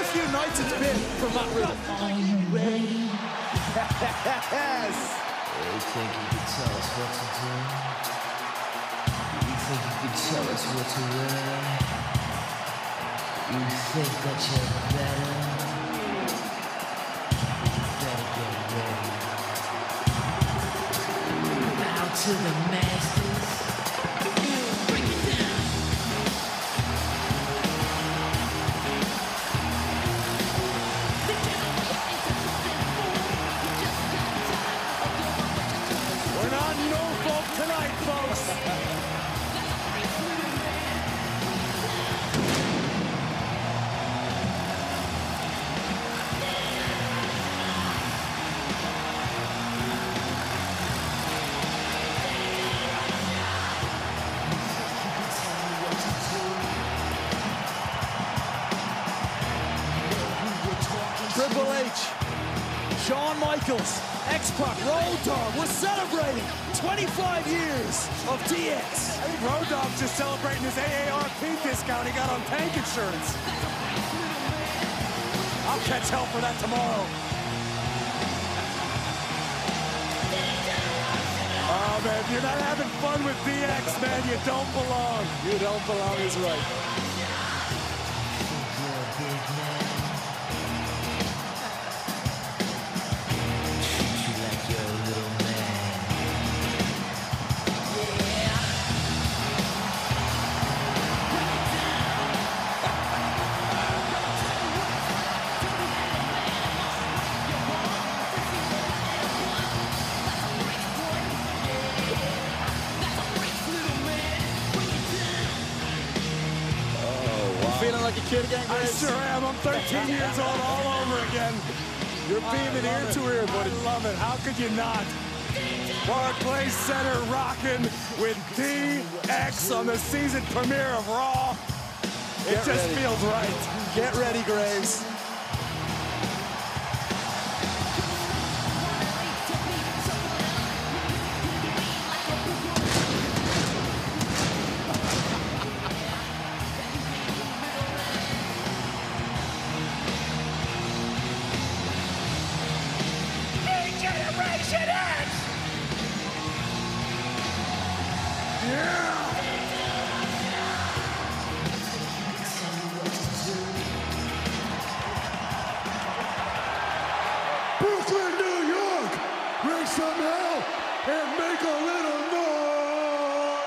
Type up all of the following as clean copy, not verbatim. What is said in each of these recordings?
few nights it's been for Matt Riddle. Are you ready? Yes! You think you can tell us what to do? You think you can tell us what to wear? You think that you're better? You better get ready. Bow to the masters. Break it down. We're not Norfolk tonight, folks. Triple H, Shawn Michaels, X-Pac, Road Dogg, we're celebrating 25 years of DX. I think Road Dogg's just celebrating his AARP discount he got on tank insurance. I'll catch hell for that tomorrow. Oh, man, if you're not having fun with DX, man, you don't belong. You don't belong is right. You're a big man. Treat you like you're a little man. Yeah. Feeling like a kid again, I Graves? sure am. I'm 13 years old all over again. You're beaming ear to ear, buddy. I love it. How could you not? Barclays Center rocking with DX on the season premiere of Raw. It Get just ready. feels right. Get ready, Graves. Generation X! Yeah! Brooklyn, New York, raise some hell and make a little noise.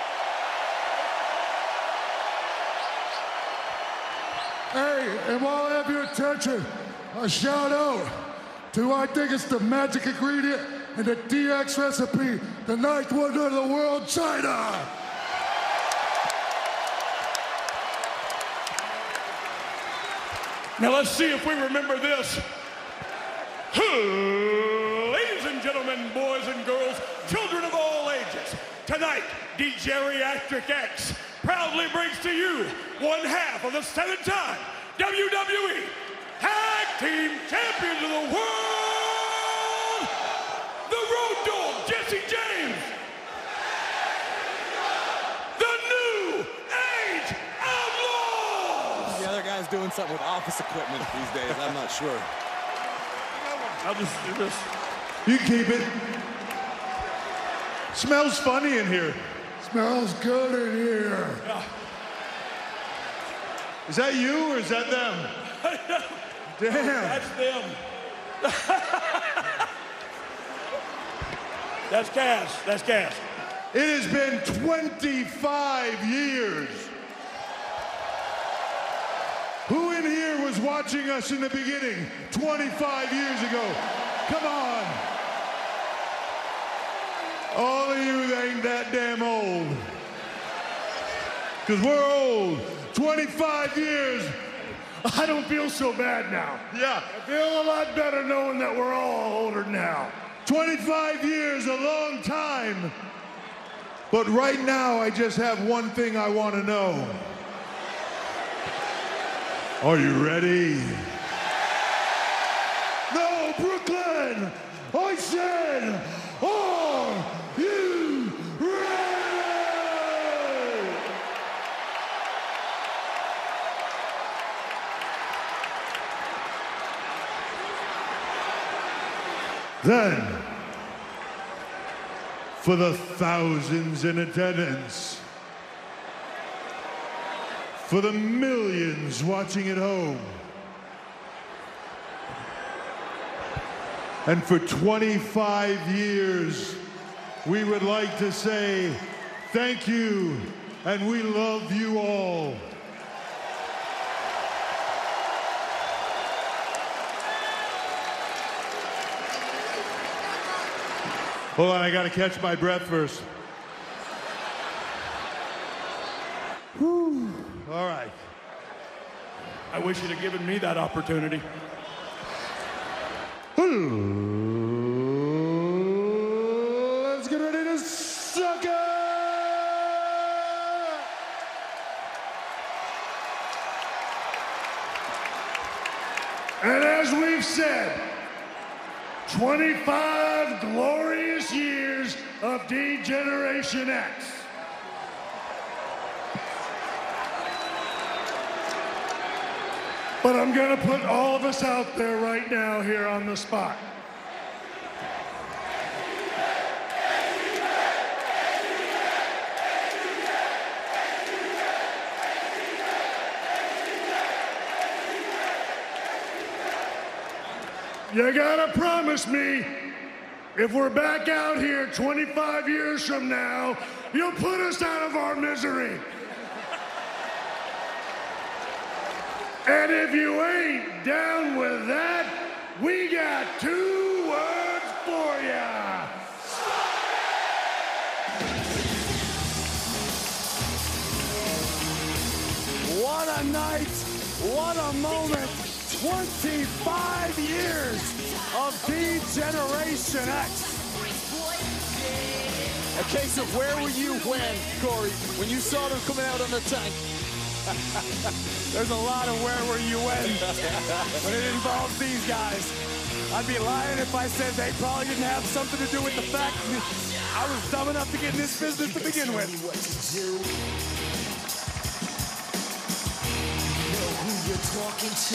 Hey, and while I have your attention, a shout out to, I think it's the magic ingredient in the DX recipe, the ninth wonder of the world, China. Now let's see if we remember this. Ladies and gentlemen, boys and girls, children of all ages, tonight, D-Geriatric X proudly brings to you one half of the 7-time WWE Tag Team Champions of the World, the Road Dogg, Jesse James, the New Age Outlaws. The other guy's doing something with office equipment these days. I'm not sure. I'll just do this. You keep it. Smells funny in here. Smells good in here. Is that you or is that them? Damn. That's them. That's Cass. That's Cass. It has been 25 years. Who in here was watching us in the beginning 25 years ago? Come on. All of you that ain't that damn old. Because we're old. 25 years. I don't feel so bad now. Yeah. I feel a lot better knowing that we're all older now. 25 years, a long time. But right now, I just have one thing I want to know. Are you ready? No, Brooklyn! I said, are you ready? Then, for the thousands in attendance, for the millions watching at home, and for 25 years, we would like to say thank you, and we love you all. Hold on, I gotta catch my breath first. Whew. All right. I wish you'd have given me that opportunity. Let's get ready to suck it! And as we've said, 25 glorious years of D-Generation X. But I'm gonna put all of us out there right now here on the spot. You gotta promise me, if we're back out here 25 years from now, you'll put us out of our misery. And if you ain't down with that, we got 2 words for ya. What a night, what a moment. 25 years of D-Generation X. A case of where were you when, Corey, when you saw them coming out on the tank? There's a lot of where were you when it involves these guys. I'd be lying if I said they probably didn't have something to do with the fact I was dumb enough to get in this business to begin with. Know who you're talking to?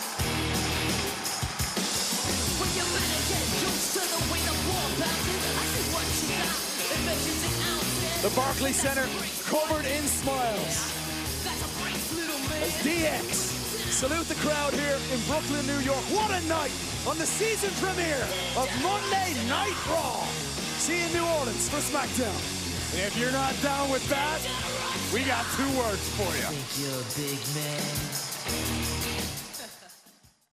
When you better get used to the way the ball bounces, I see what you got. It measures in ounces. The Barclays Center covered in smiles. As DX salute the crowd here in Brooklyn, New York. What a night on the season premiere of Monday Night Raw. See you in New Orleans for SmackDown. And if you're not down with that, we got 2 words for you. Think you're a big man?